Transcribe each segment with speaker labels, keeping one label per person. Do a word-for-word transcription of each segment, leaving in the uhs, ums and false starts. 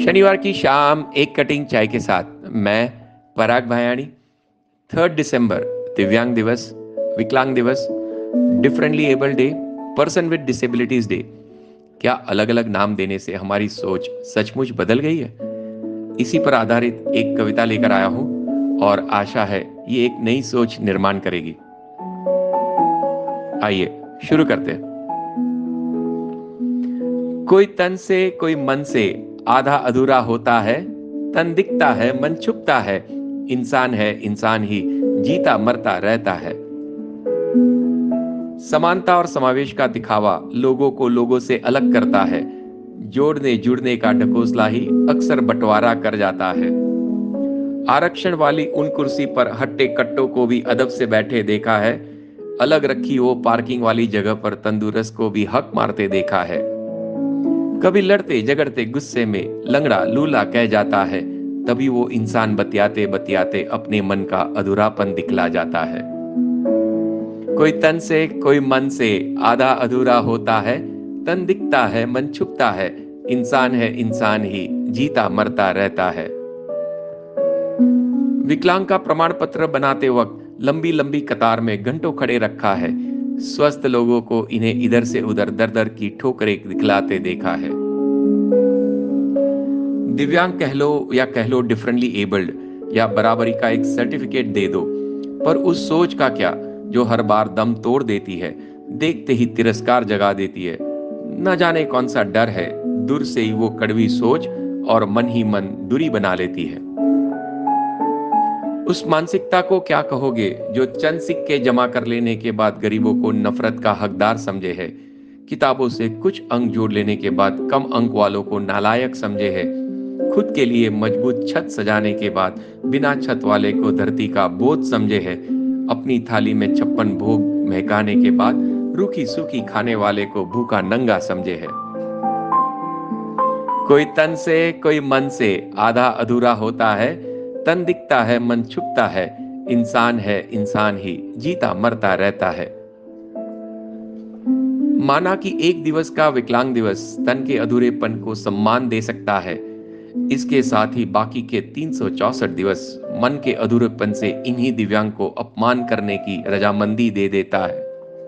Speaker 1: शनिवार की शाम एक कटिंग चाय के साथ मैं पराग भायाणी। थर्ड दिसंबर दिव्यांग दिवस, विकलांग दिवस, differently able day, person with disabilities day. क्या अलग अलग नाम देने से हमारी सोच सचमुच बदल गई है? इसी पर आधारित एक कविता लेकर आया हूं और आशा है ये एक नई सोच निर्माण करेगी। आइए शुरू करते हैं। कोई तन से कोई मन से आधा अधूरा होता है, तन दिखता है मन छुपता है, इंसान है इंसान ही जीता मरता रहता है। समानता और समावेश का दिखावा लोगों को लोगों से अलग करता है, जोड़ने जुड़ने का ढकोसला ही अक्सर बंटवारा कर जाता है। आरक्षण वाली उन कुर्सी पर हट्टे कट्टों को भी अदब से बैठे देखा है, अलग रखी वो पार्किंग वाली जगह पर तंदुरुस्त को भी हक मारते देखा है। कभी लड़ते झगड़ते गुस्से में लंगड़ा लूला कह जाता है, तभी वो इंसान बतियाते बतियाते अपने मन का अधूरापन दिखला जाता है। कोई तन से कोई मन से आधा अधूरा होता है, तन दिखता है मन छुपता है, इंसान है इंसान ही जीता मरता रहता है। विकलांग का प्रमाण पत्र बनाते वक्त लंबी लंबी कतार में घंटों खड़े रखा है, स्वस्थ लोगों को इन्हें इधर से उधर दर दर की ठोकरें दिखलाते देखा है। दिव्यांग कह लो या कह लो डिफरेंटली एबल्ड या बराबरी का एक सर्टिफिकेट दे दो, पर उस सोच का क्या जो हर बार दम तोड़ देती है, देखते ही तिरस्कार जगा देती है। न जाने कौन सा डर है, दूर से ही वो कड़वी सोच और मन ही मन दूरी बना लेती है। उस मानसिकता को क्या कहोगे जो चंद सिक्के जमा कर लेने के बाद गरीबों को नफरत का हकदार समझे है, किताबों से कुछ अंक जोड़ लेने के बाद कम अंक वालों को नालायक समझे है, खुद के लिए मजबूत छत सजाने के बाद बिना छत वाले को धरती का बोझ समझे है, अपनी थाली में छप्पन भोग महकाने के बाद रूखी सूखी खाने वाले को भूखा नंगा समझे है। कोई तन से कोई मन से आधा अधूरा होता है, तन दिखता है मन छुपता है, इंसान है इंसान ही जीता मरता रहता है। माना कि एक दिवस का विकलांग दिवस तन के अधूरेपन को सम्मान दे सकता है, इसके साथ ही बाकी के तीन सौ चौसठ दिवस मन के अधूरेपन से इन्हीं दिव्यांग को अपमान करने की रजामंदी दे देता है।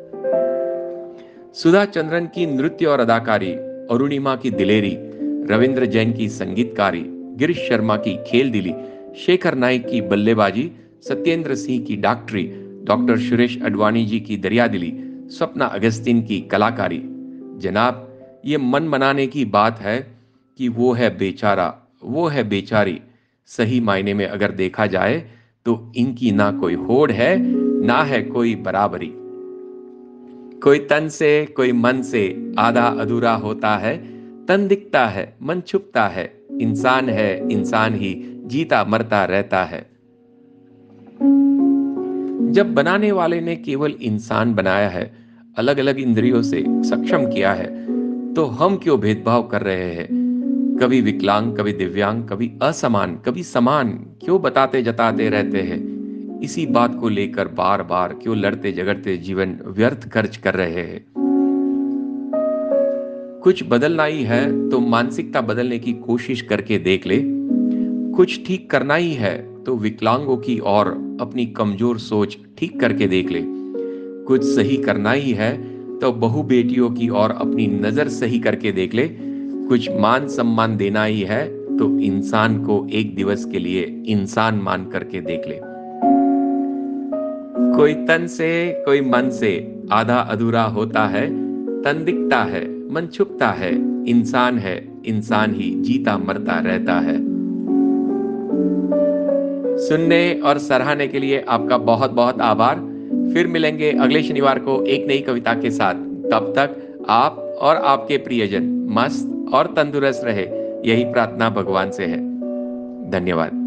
Speaker 1: सुधा चंद्रन की नृत्य और अदाकारी, अरुणिमा की दिलेरी, रविंद्र जैन की संगीतकारी, गिरीश शर्मा की खेल दिली, शेखर नाइक की बल्लेबाजी, सत्येंद्र सिंह की डॉक्टरी, डॉक्टर सुरेश अडवाणी जी की दरियादिली, स्वप्ना अगस्तिन की कलाकारी। जनाब, ये मन मनाने की बात है कि वो है बेचारा, वो है बेचारी। सही मायने में अगर देखा जाए तो इनकी ना कोई होड़ है, ना है कोई बराबरी। कोई तन से कोई मन से आधा अधूरा होता है, तन दिखता है मन छुपता है, इंसान है इंसान ही जीता मरता रहता है। जब बनाने वाले ने केवल इंसान बनाया है, अलग अलग इंद्रियों से सक्षम किया है, तो हम क्यों भेदभाव कर रहे हैं? कभी विकलांग, कभी दिव्यांग, कभी असमान, कभी समान क्यों बताते जताते रहते हैं? इसी बात को लेकर बार बार क्यों लड़ते झगड़ते जीवन व्यर्थ खर्च कर रहे हैं? कुछ बदलना ही है तो मानसिकता बदलने की कोशिश करके देख ले। कुछ ठीक करना ही है तो विकलांगों की और अपनी कमजोर सोच ठीक करके देख ले। कुछ सही करना ही है तो बहु बेटियों की और अपनी नजर सही करके देख ले। कुछ मान सम्मान देना ही है तो इंसान को एक दिवस के लिए इंसान मान करके देख ले। कोई तन से कोई मन से आधा अधूरा होता है, तन दिखता है मन छुपता है, इंसान है इंसान ही जीता मरता रहता है। सुनने और सराहने के लिए आपका बहुत बहुत आभार। फिर मिलेंगे अगले शनिवार को एक नई कविता के साथ। तब तक आप और आपके प्रियजन मस्त और तंदुरुस्त रहे, यही प्रार्थना भगवान से है। धन्यवाद।